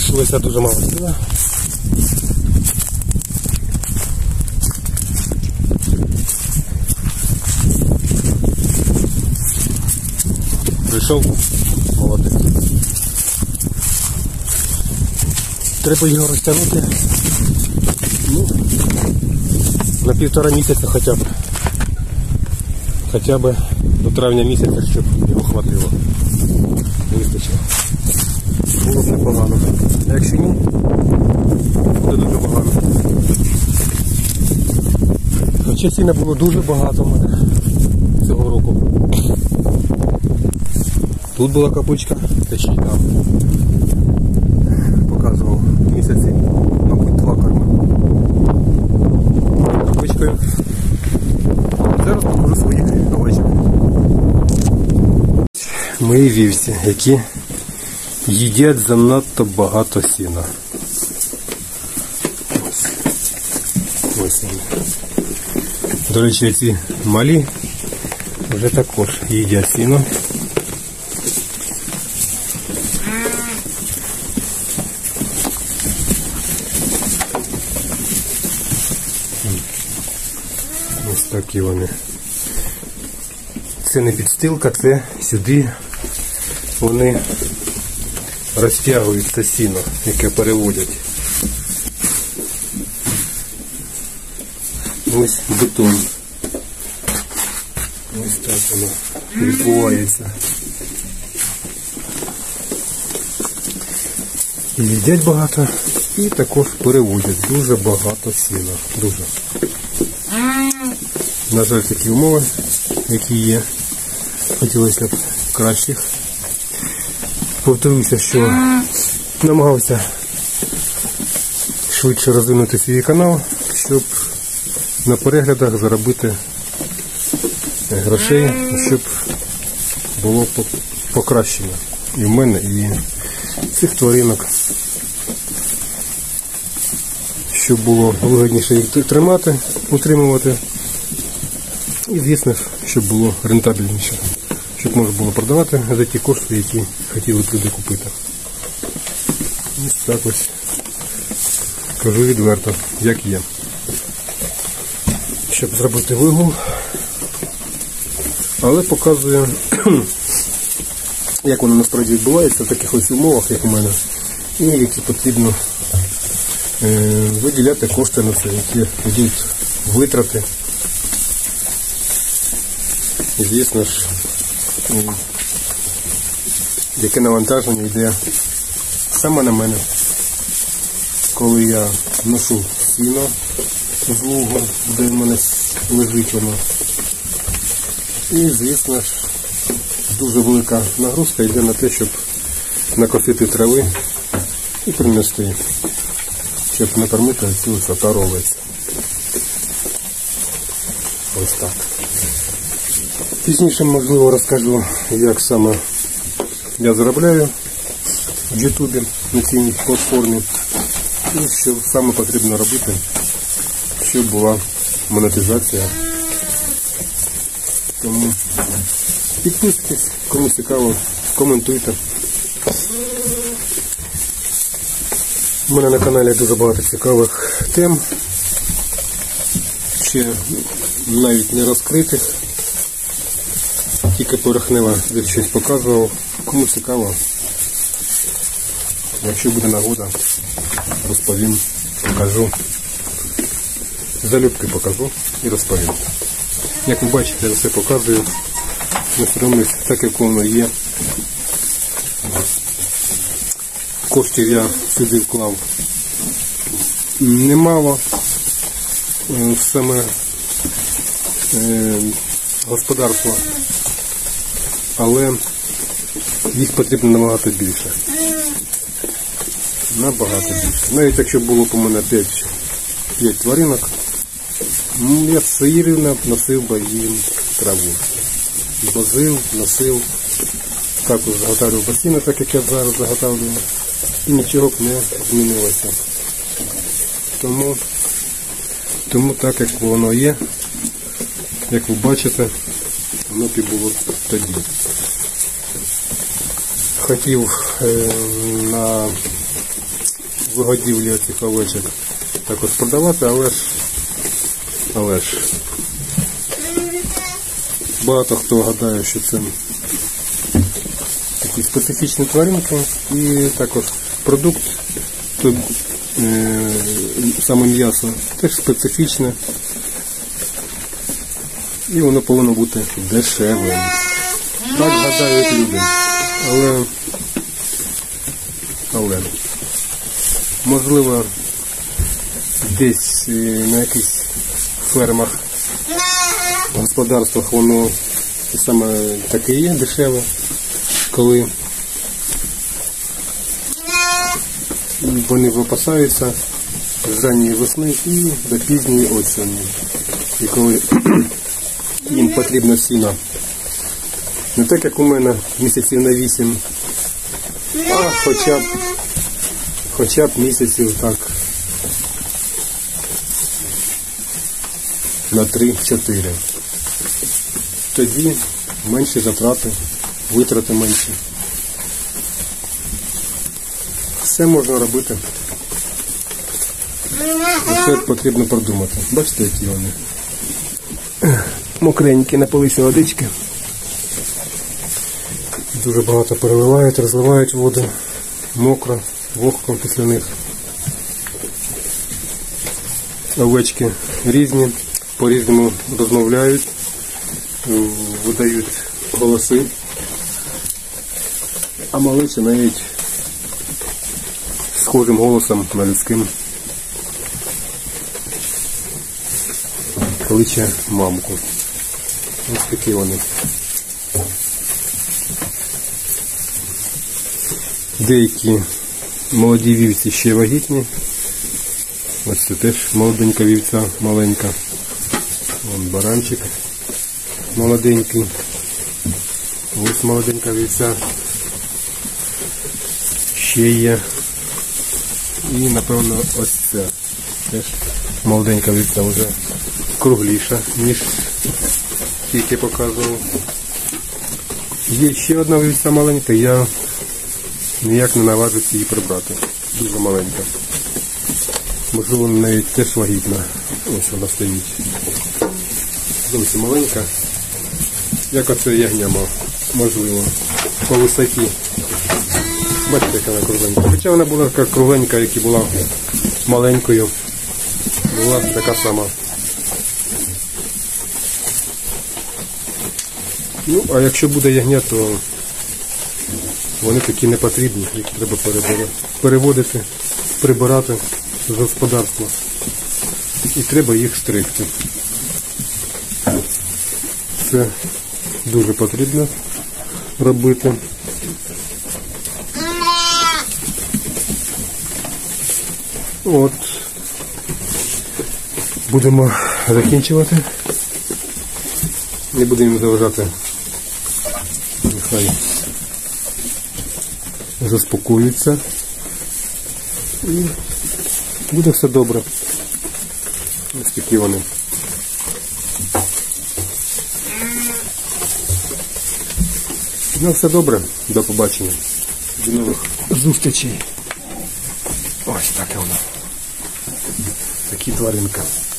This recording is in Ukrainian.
залишилося дуже мало сила. Прийшов, молодець. Треба його розтягнути, ну, на 1,5 місяця хоча б до травня місяця, щоб його хватило. Вистачило. Було б непогано. А якщо ні, буде дуже погано. Хоча сіна було дуже багато в мене цього року. Тут була капучка, та ще й там. Показував місяці, мабуть, 2 корми. Капучкою. Зараз покажу своїх овечок. Мої вівці, які їдять занадто багато сіна. Ось вони. До речі, ці малі вже також їдять сіно. Ось такі вони. Це не підстилка, це сюди вони розтягують це сіно, яке переводять. Ось бетон. Ось так воно відбувається. І їдять багато, і також переводять дуже багато сіна. Дуже. На жаль, такі умови, які є. Хотілося б кращих. Повторюся, що намагався швидше розвинути свій канал, щоб на переглядах заробити грошей, щоб було покращення і в мене, і цих тваринок. Щоб було вигідніше їх тримати, утримувати. І, звісно, щоб було рентабельніше. Щоб можна було продавати за ті кошти, які хотіли б люди купити. Ось так ось. Кажу відверто, як є. Щоб зробити вигул. Але показую, як воно насправді відбувається в таких ось умовах, як у мене. І які потрібно виділяти кошти на це, які йдуть витрати. І, звісно ж, яке навантаження йде саме на мене, коли я ношу сіно з лугу, де в мене лежить воно. І, звісно ж, дуже велика нагрузка йде на те, щоб накосити трави і принести, щоб накормити цю отару овець. Ось так. Пізніше, можливо, розкажу, як саме я заробляю в Ютубі на цій платформі і що саме потрібно робити, щоб була монетизація. Тому підписуйтесь, кому цікаво, коментуйте. У мене на каналі дуже багато цікавих тем, ще навіть не розкритих. Тільки поверхнево десь щось показував. Кому цікаво, якщо буде нагода, розповім, покажу. Залюбки покажу і розповім. Як ви бачите, я все показую. Не соромлюсь, так як воно є. Коштів я сюди вклав немало. Саме господарство. Але їх потрібно набагато більше. Набагато більше. Навіть якщо було б у мене 5 тваринок, я все рівно носив би їм траву. Возив, носив, також заготавлював басіни, так як я зараз заготавлюю. І нічого б не змінилося. Тому так як воно є, як ви бачите, воно б і було тоді. Хотів на вигодівлі цих овечок також продавати, але ж багато хто гадає, що це такі специфічні тваринки, і також продукт, саме м'ясо теж специфічне, і воно повинно бути дешевим. Так гадають люди. Але можливо десь на якихось фермах, господарствах воно саме таке є дешеве, коли вони випасаються з ранньої весни і до пізньої осені. І коли їм потрібно сіно, не так як у мене місяців на 8, а хоча б місяців так на 3-4. Тоді менші затрати, витрати менші. Все можна робити. Все потрібно продумати. Бачите, які вони мокренькі, напилися водички. Дуже багато переливають, розливають воду. Мокро, вогко після них. Овечки різні, по-різному розмовляють, видають голоси. А малечі навіть схожим голосом на людським кличе мамку. Ось такі вони. Деякі молоді вівці ще вагітні. Ось це теж молоденька вівця, маленька. Вон баранчик молоденький. Ось молоденька вівця. Ще є. І напевно ось це. Теж молоденька вівця вже кругліша, ніж тільки показував. Є ще одна вівця маленька, я ніяк не наважуся її прибрати. Дуже маленька. Можливо, навіть теж вагітна. Ось вона стоїть. Зовсім маленька. Як оце ягня, можливо, по висоті. Бачите, яка вона кругленька. Хоча вона була така кругленька, як і була маленькою. Була така сама. Ну, а якщо буде ягня, то вони такі не потрібні. Їх треба переводити, прибирати з господарства. І треба їх стригти. Це дуже потрібно робити. От. Будемо закінчувати. Не будемо їм заважати. Нехай заспокоюються. І буде все добре. Ось такі вони. Ну, все добре. До побачення. До нових зустрічей. Ось таке воно. Такі тваринка.